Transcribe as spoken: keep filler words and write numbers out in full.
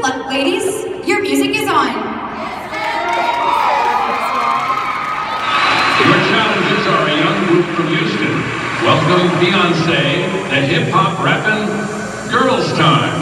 Look, ladies, your music is on. Your challengers are a young group from Houston. Welcome Beyonce, the hip-hop rapping Girls Time.